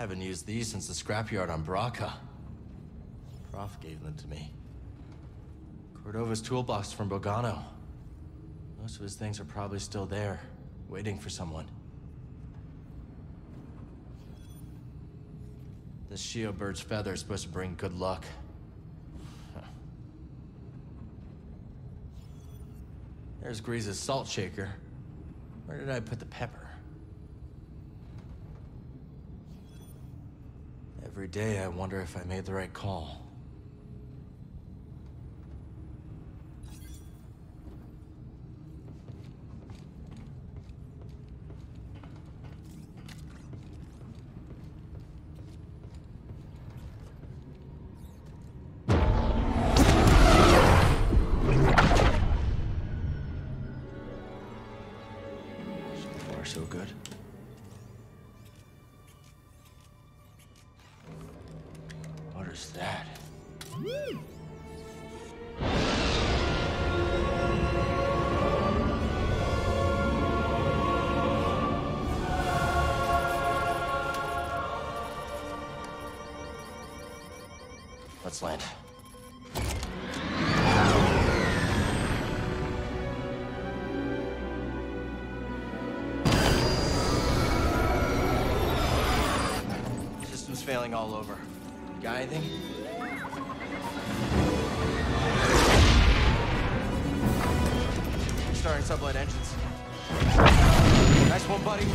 Haven't used these since the scrapyard on Braca. Prof gave them to me. Cordova's toolbox from Bogano. Most of his things are probably still there, waiting for someone. This Shio bird's feather is supposed to bring good luck. There's Grease's salt shaker. Where did I put the pepper? Every day I wonder if I made the right call. So good. What is that? Let's land. Failing all over. Got anything? Starting sublight engines. Nice one, buddy.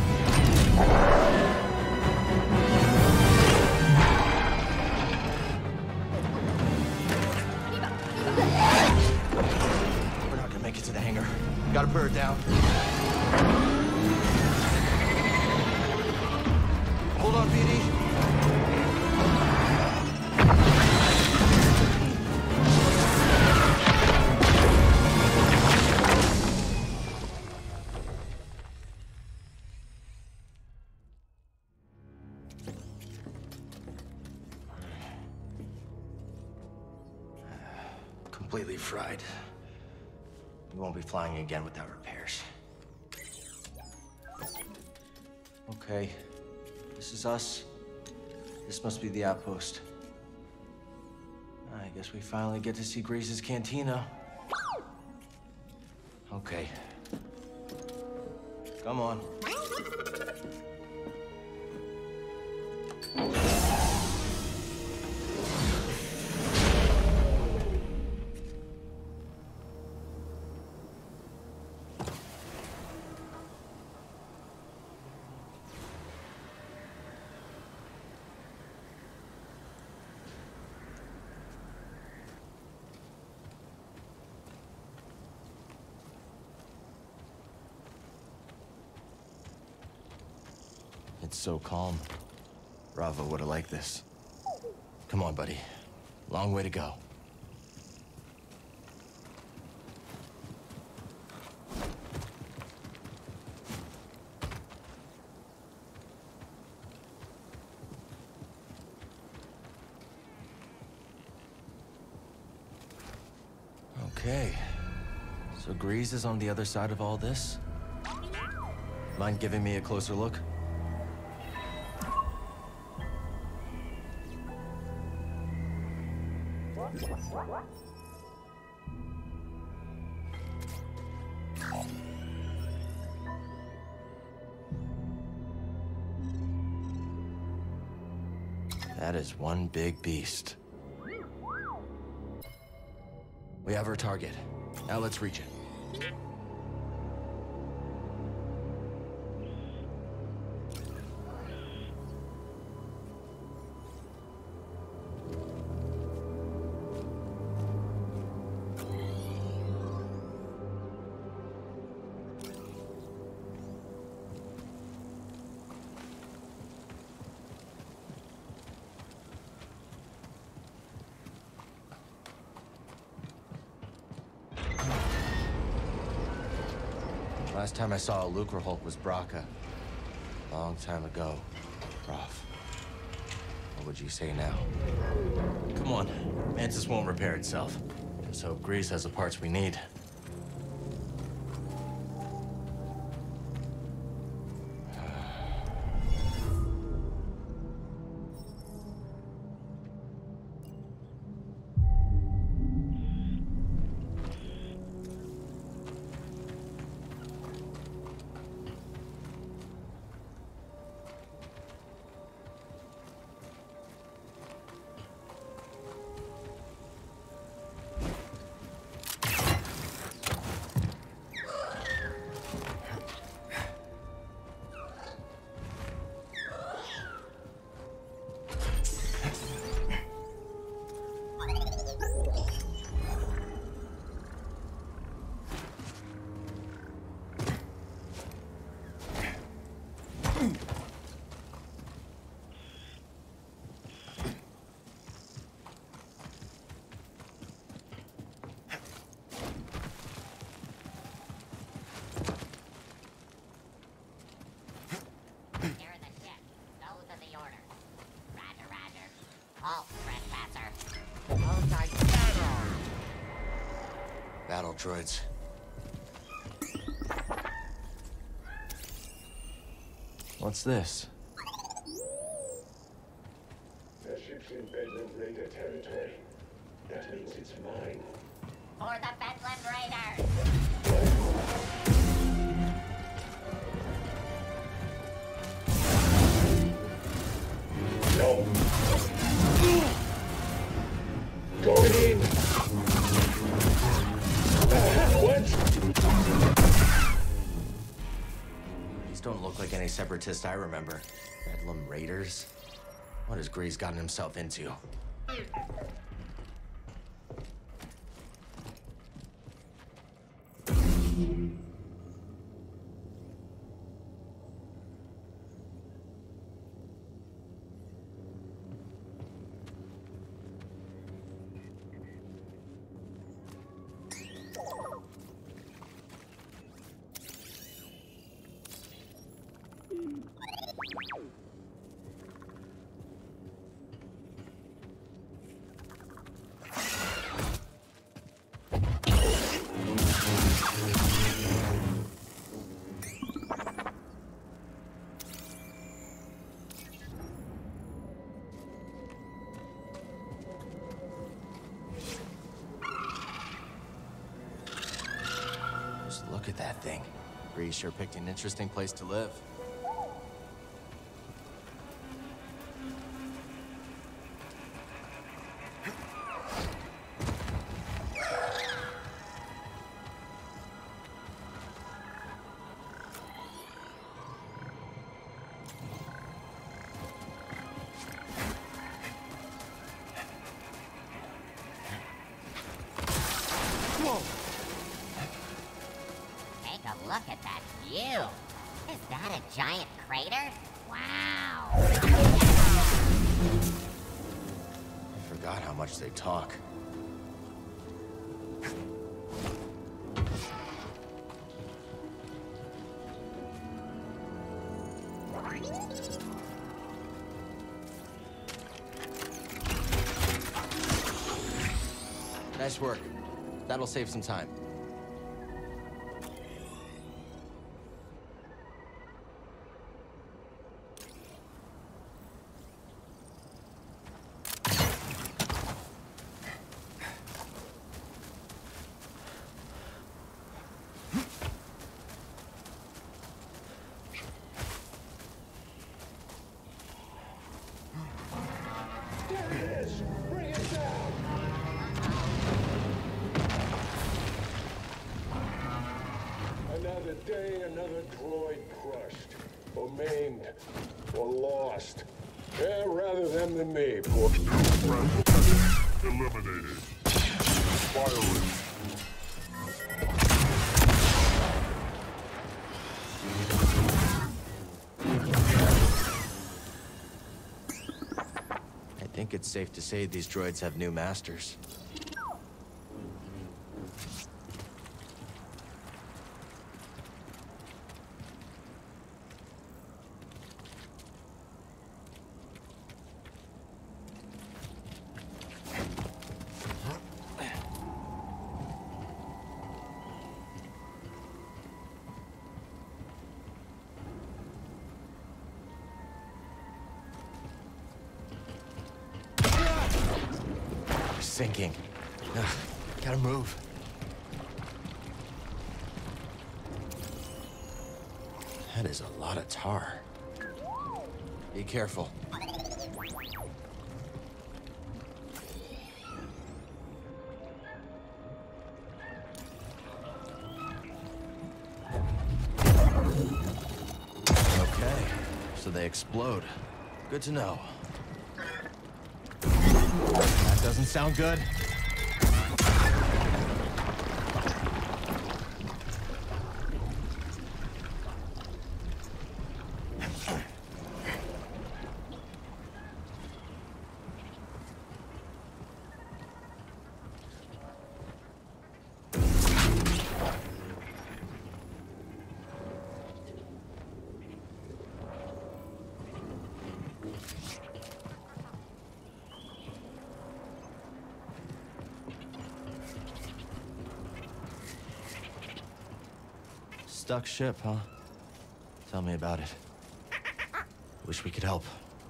We're not gonna make it to the hangar. Gotta put her down. Hold on, BD. Completely fried. We won't be flying again without repairs. Okay, this is us. This must be the outpost. I guess we finally get to see Grease's cantina. Okay. Come on. It's so calm. Rava would have liked this. Come on, buddy. Long way to go. Okay. So Grease is on the other side of all this? Mind giving me a closer look? That is one big beast. We have our target. Now let's reach it. Last time I saw a Lucrehulk was Braca. Long time ago, Prof. What would you say now? Come on, Mantis won't repair itself. Just hope Grease has the parts we need. battle droids. What's this? The ship's in Bedlam Raider territory. That means it's mine. For the Bedlam Raiders! No! Going in! What? These don't look like any separatists I remember. Bedlam Raiders? What has Grease gotten himself into? Just look at that thing. Grease sure picked an interesting place to live. Take a look at that view. Is that a giant crater? Wow! I forgot how much they talk. Nice work. That'll save some time. There it is! Bring it down! Another day, another droid crushed, or maimed, or lost. Yeah, rather them than me, poor. Eliminated. Firing. I think it's safe to say these droids have new masters. Sinking. Ugh, gotta move. That is a lot of tar. Be careful. Okay, so they explode. Good to know. That doesn't sound good. Stuck ship, huh? Tell me about it. Wish we could help.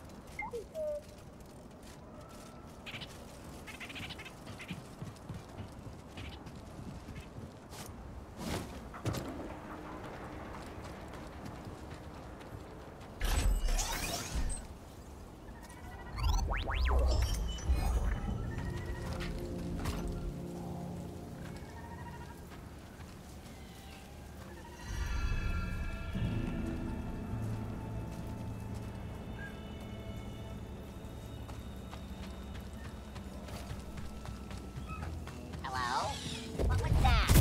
Hello? What was that?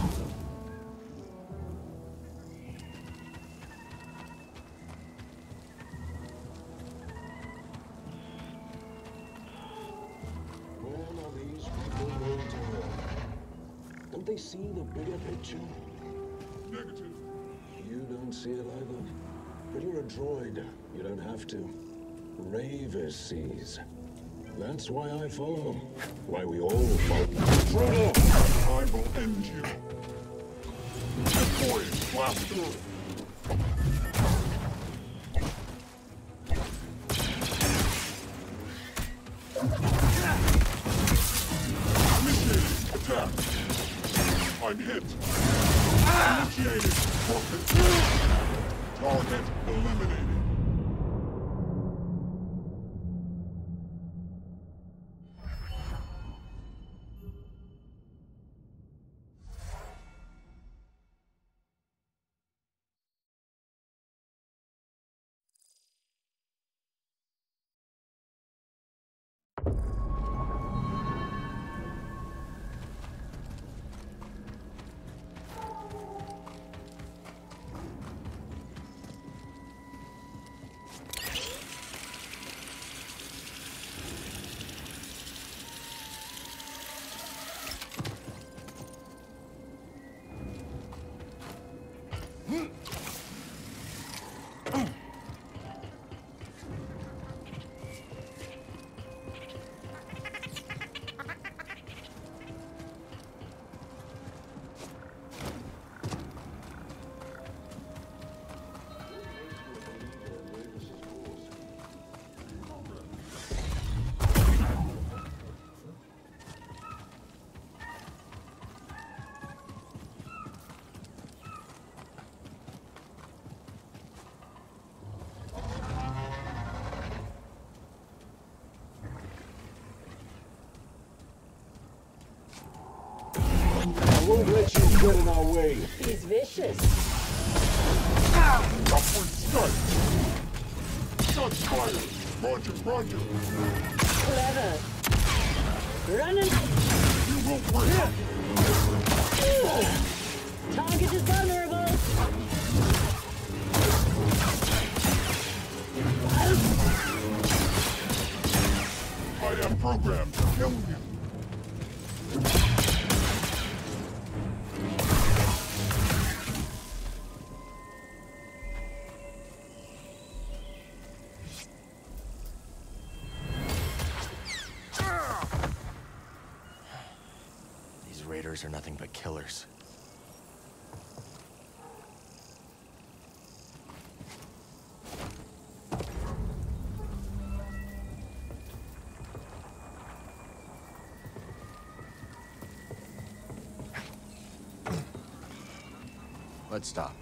When are these people going to learn? Don't they see the bigger picture? Negative. You don't see it either. But you're a droid. You don't have to. Raver sees. That's why I follow. Why we all follow. Intruder! I will end you. Deploy blaster. Initiating attack. I'm hit. Initiating rocket. Target eliminated. I won't let you get in our way. He's vicious. Upward strike. Shots fired. Roger, roger. Clever. Running. You will break. Target is vulnerable. I am programmed to kill you. These raiders are nothing but killers. Let's stop.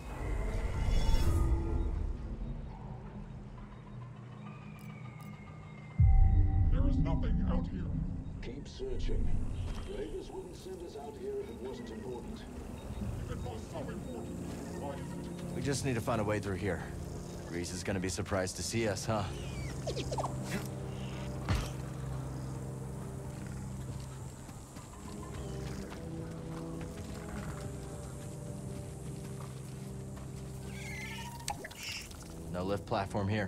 There is nothing out here. Keep searching. Raiders wouldn't send us out here if it wasn't important. If it was so important, why is it? We just need to find a way through here. Grease is gonna be surprised to see us, huh? No lift platform here.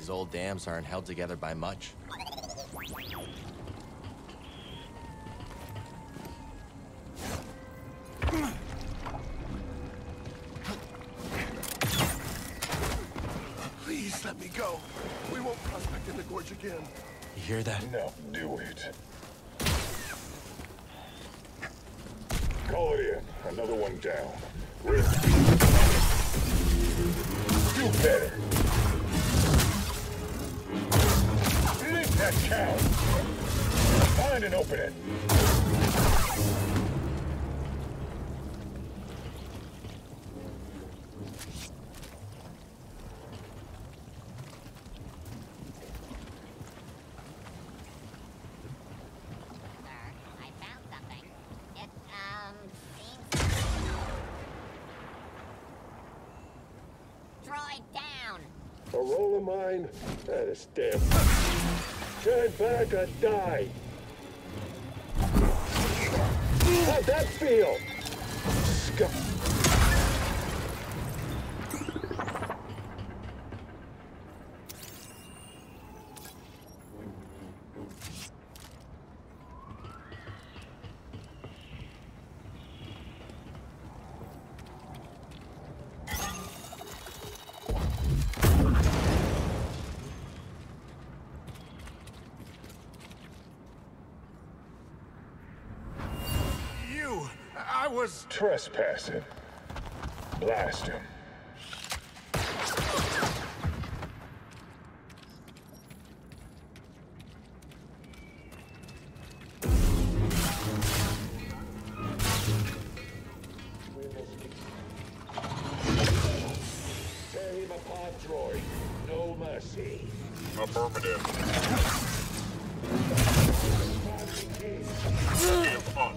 These old dams aren't held together by much. Please let me go. We won't prospect in the gorge again. You hear that? Now do it. Call it in. Another one down. Risk. Do better. Make that count. Find and open it. I found something. It, seems... Droid down! A roll of mine? That is damn. Turn back or die. How'd that feel? I was... Trespassing. Blast him. Tear him apart, droid. No mercy. Affirmative. On.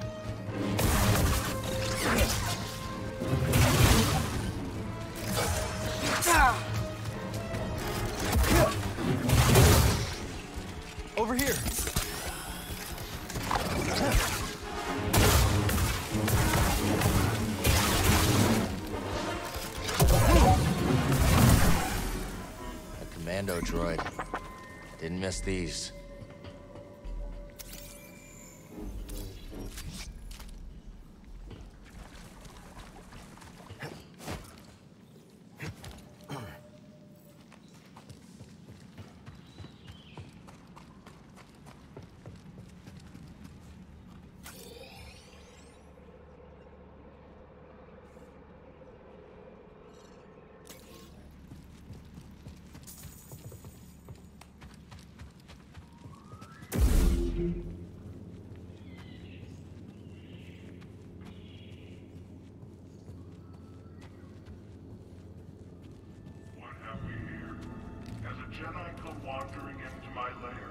Over here! A commando droid. Didn't miss these. What have we here? Has a Jedi come wandering into my lair?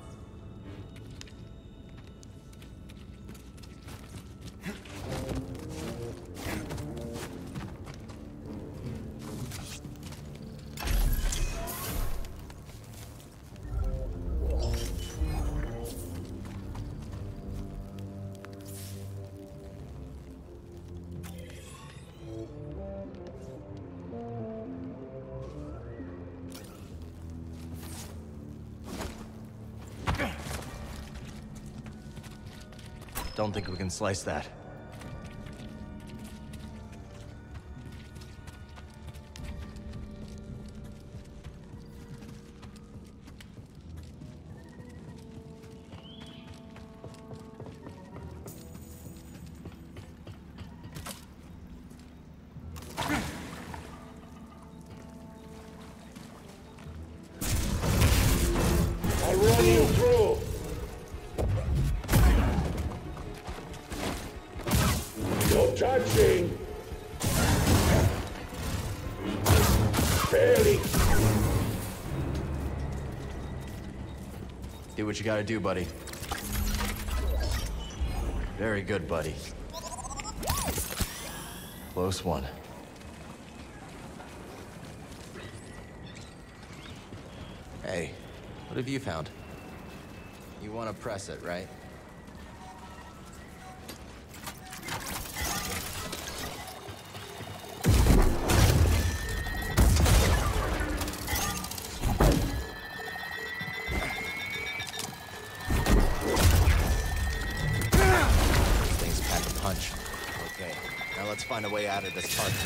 Don't think we can slice that. I'll run you through. No touching. Barely. Do what you gotta do, buddy. Very good, buddy. Close one. Hey, what have you found? You want to press it, right? hunch. Okay, now let's find a way out of this park.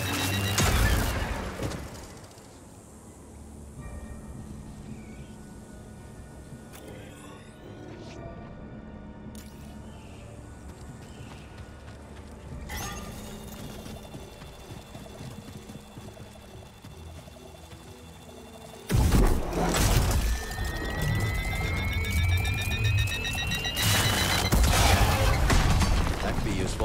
That could be useful.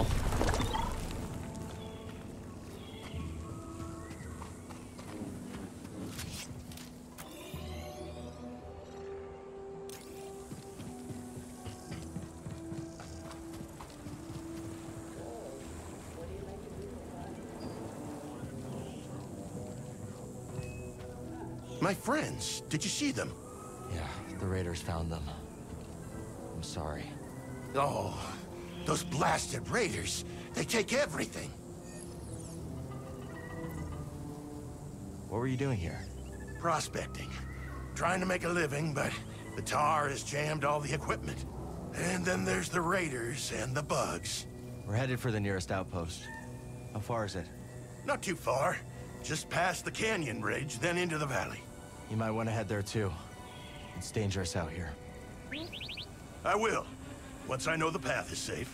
My friends, did you see them? Yeah, the raiders found them. I'm sorry. Oh, those blasted raiders. They take everything. What were you doing here? Prospecting. Trying to make a living, but the tar has jammed all the equipment. And then there's the raiders and the bugs. We're headed for the nearest outpost. How far is it? Not too far. Just past the canyon ridge, then into the valley. You might want to head there too. It's dangerous out here. I will, once I know the path is safe.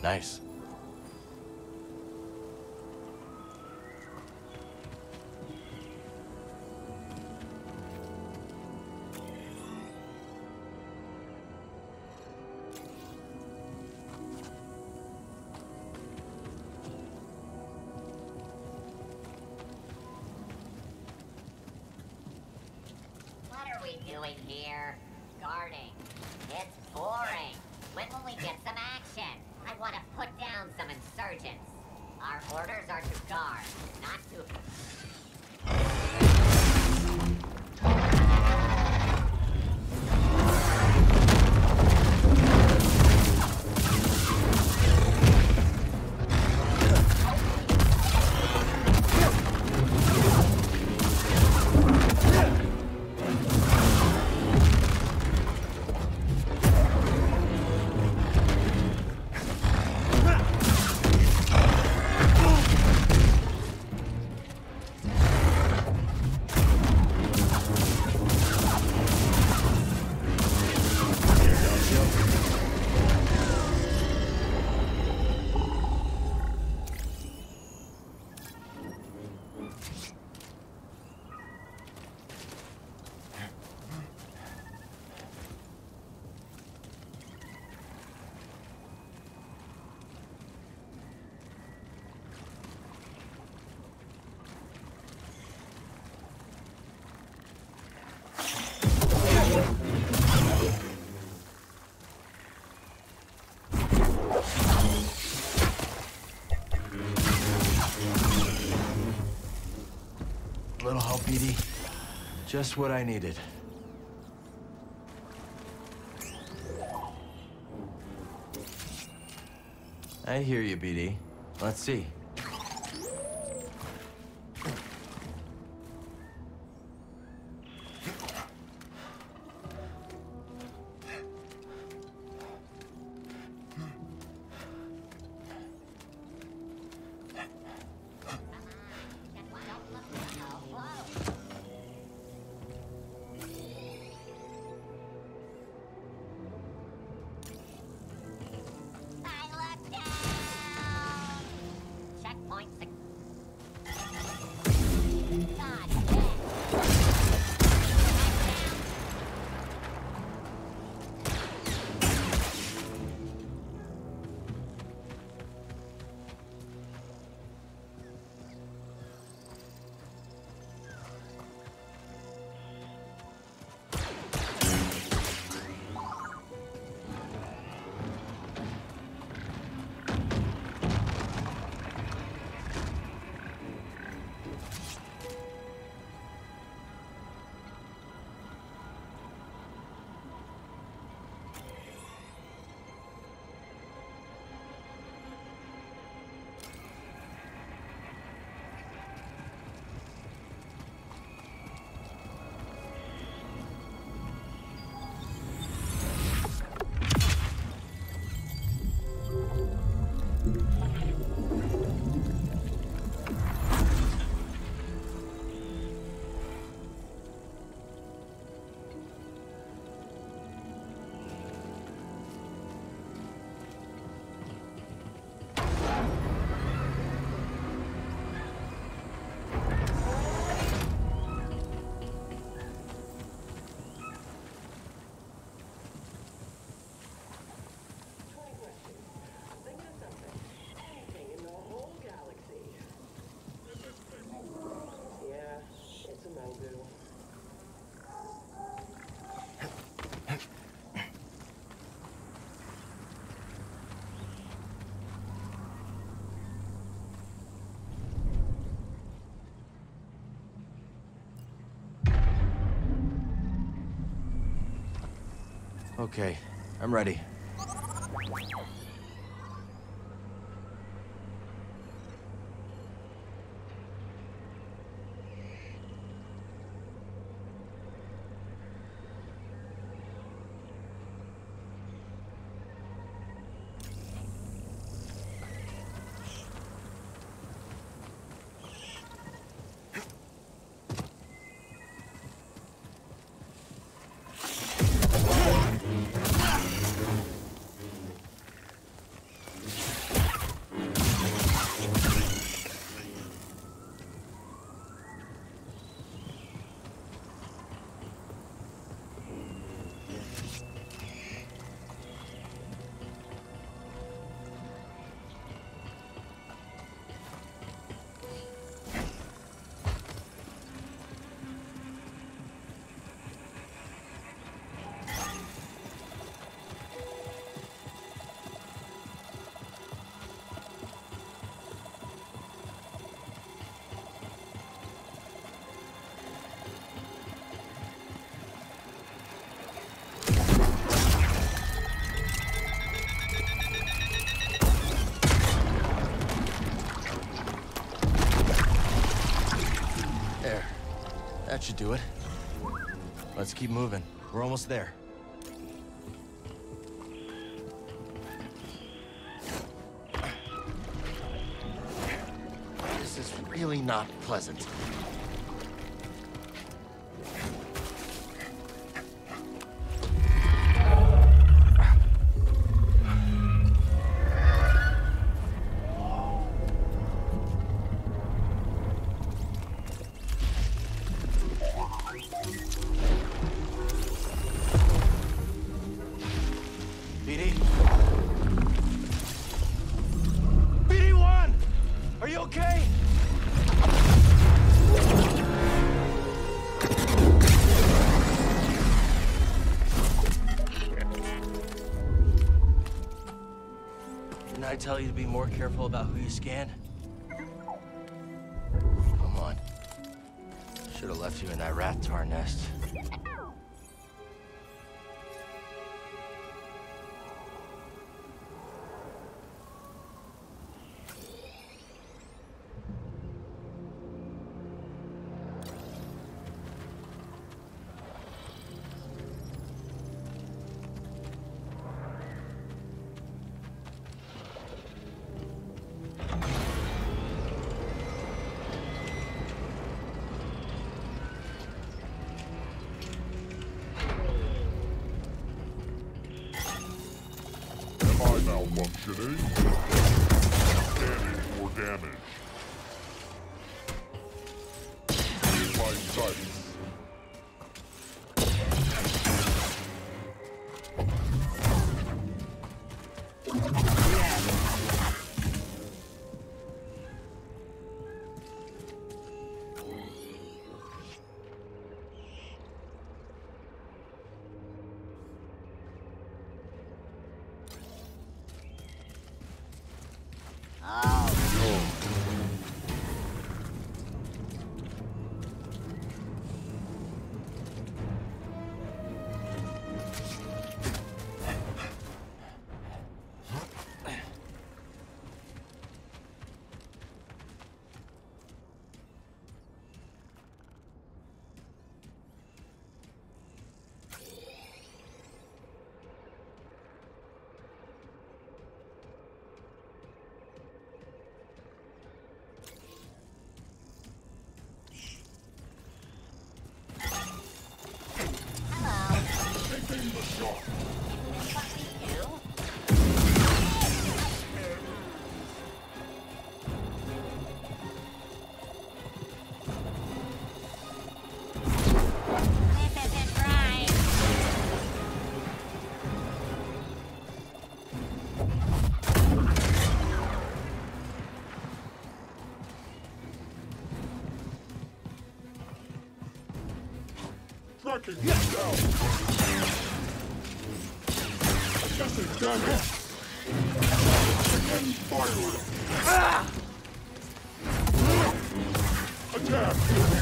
Nice. What are we doing here? Guarding. It's boring. When will we get some action? I want to put down some insurgents. Our orders are to guard, not to... Little help, BD. Just what I needed. I hear you, BD. Let's see. Okay, I'm ready. That should do it. Let's keep moving. We're almost there. This is really not pleasant. BD? BD1! Are you okay? Didn't I tell you to be more careful about who you scan? Come on. Should have left you in that rat tar nest. Malfunctioning. Scanning for damage. By sight. Tracking you down. Adjusting damage. Again firing. Attack.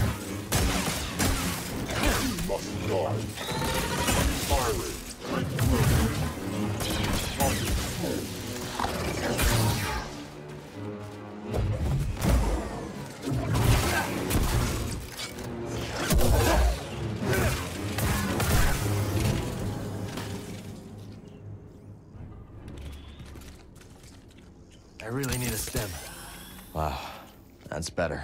You must die. Firing. I really need a stim. Wow, that's better.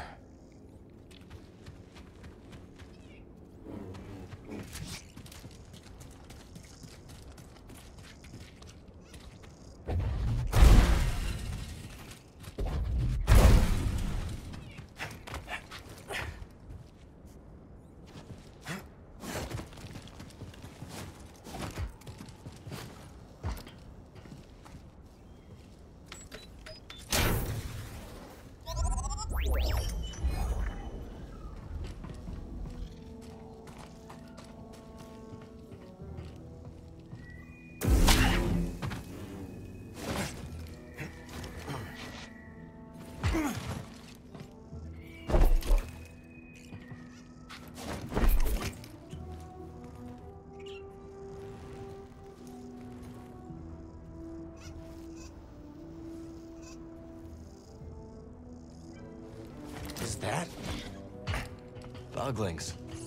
Is that? Buglings.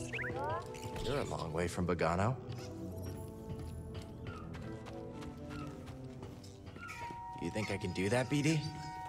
You're a long way from Bogano. You think I can do that, BD?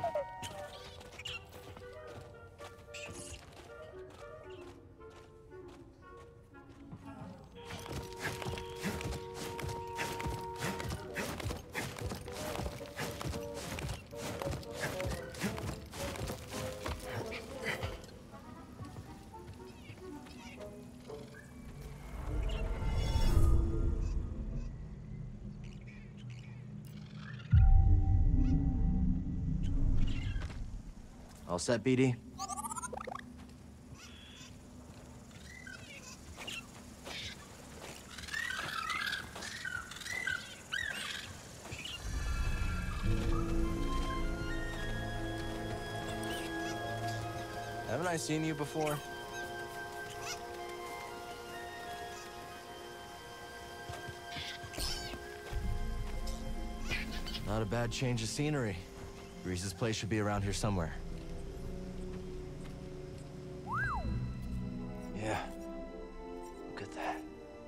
All set, BD? Haven't I seen you before? Not a bad change of scenery. Grease's place should be around here somewhere. Yeah. Look at that.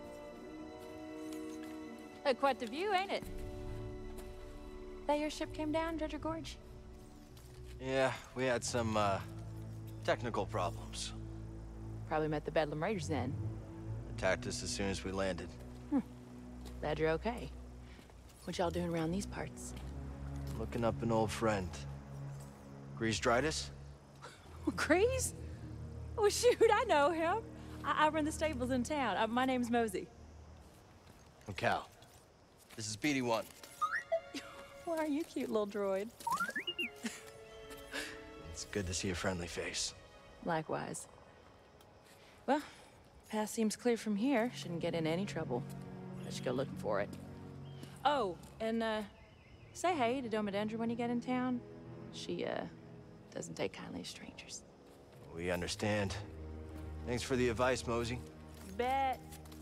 Quite the view, ain't it? That your ship came down, Dredger Gorge? Yeah, we had some, technical problems. Probably met the Bedlam Raiders then. Attacked us as soon as we landed. Glad you're okay. What y'all doing around these parts? Looking up an old friend. Grease Dritus? Grease? Oh, shoot, I know him. I run the stables in town. My name's Mosey. I'm Cal. This is BD1. Why are you cute little droid? It's good to see a friendly face. Likewise. Well, path seems clear from here. Shouldn't get in any trouble. Let's go looking for it. Oh, and, say hey to Domodendra when you get in town. She, doesn't take kindly to strangers. We understand. Thanks for the advice, Mosey. Bet.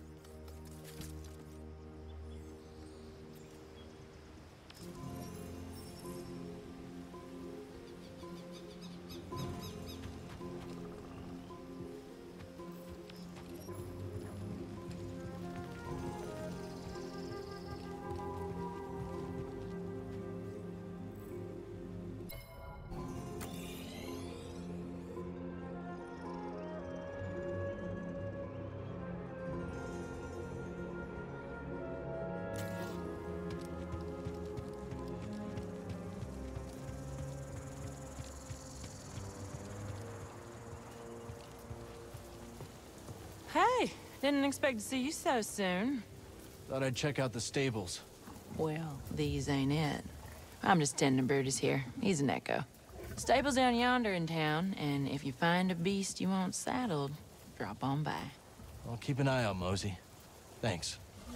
Hey, didn't expect to see you so soon. Thought I'd check out the stables. Well, these ain't it. I'm just tending Brutus here. He's an echo. Stable's down yonder in town, and if you find a beast you want saddled, drop on by. I'll keep an eye out, Mosey. Thanks.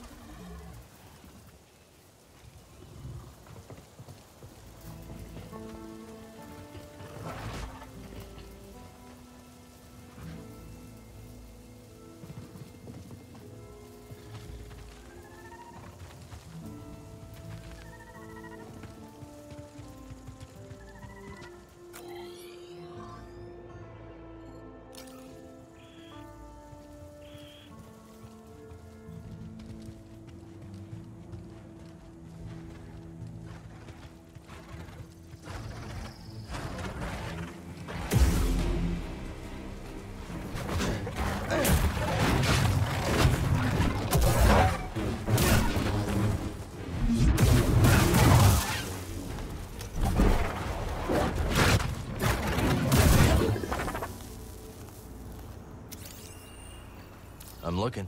I'm looking.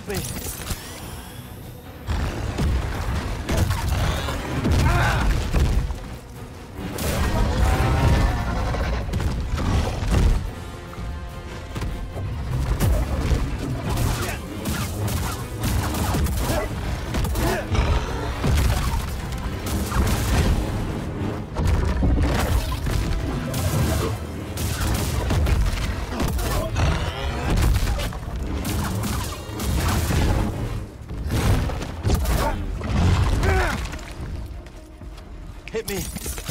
Help me! Hit me!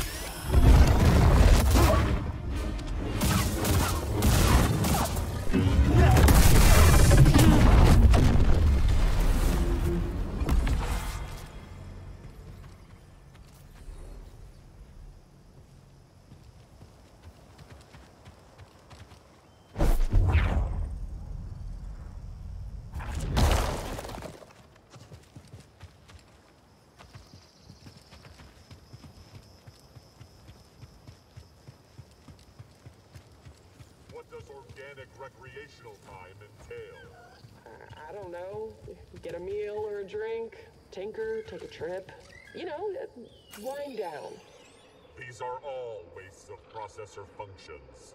What does organic recreational time entail? I don't know. Get a meal or a drink, tinker, take a trip. You know, wind down. These are all wastes of processor functions.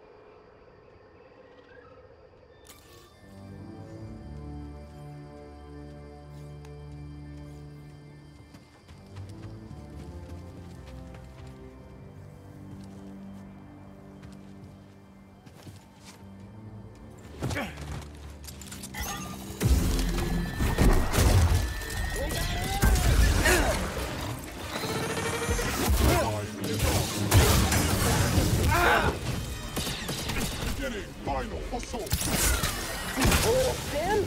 Beginning final assault. A little stim?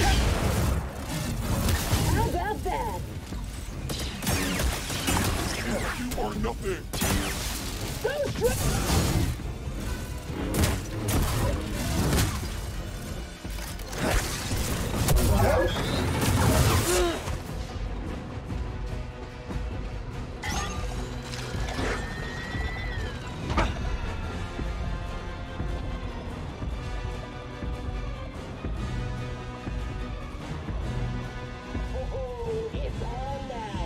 How about that? You are nothing. Go straight! Oh, it's on now.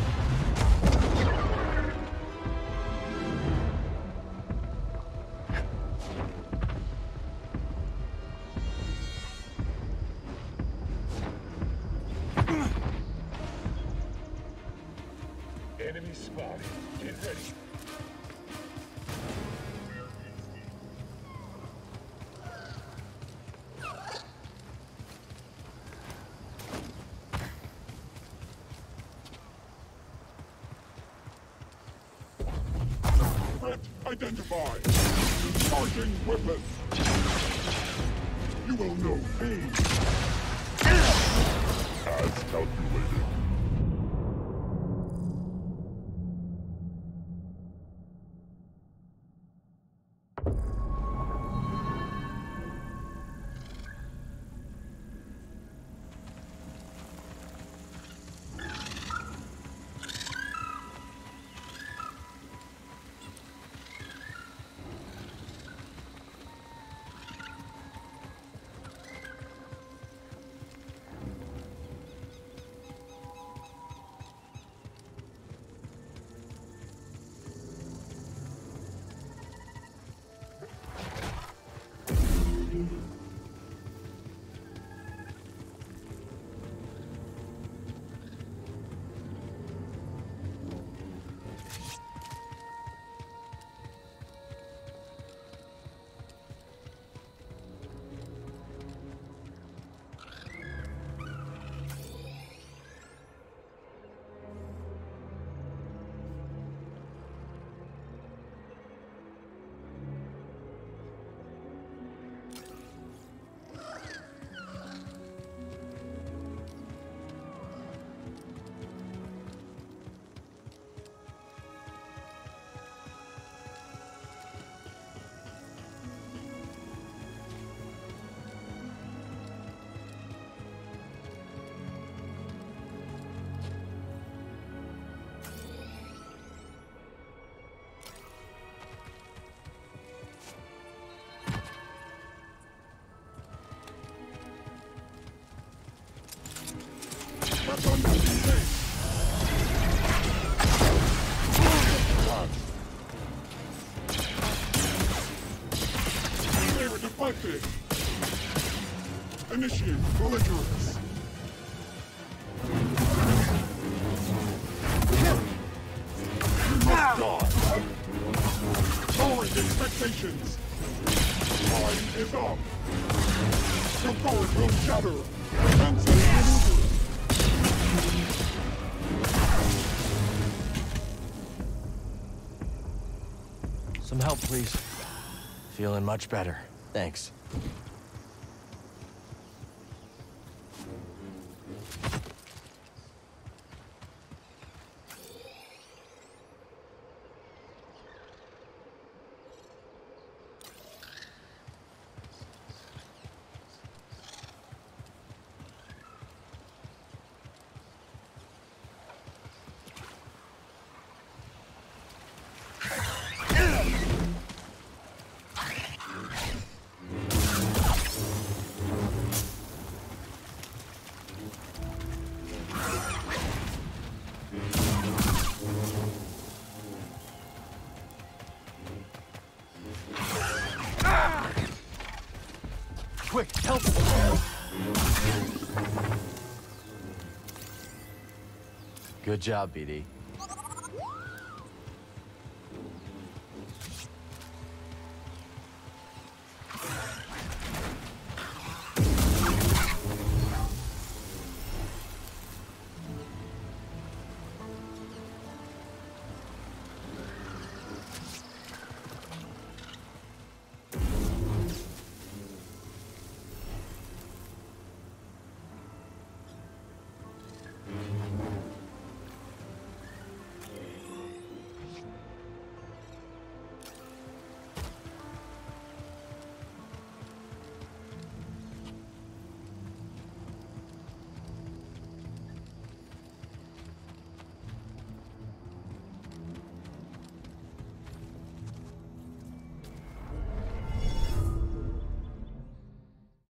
Enemy spotted. Get ready. Threat identified. Charging weapon. You will know pain. As calculated. Selected. Initiate belligerence. You must die. Lowering expectations. Time is up. Your guard will shatter. Cancel maneuver. Some help, please. Feeling much better. Thanks. Quick, help! Good job, BD.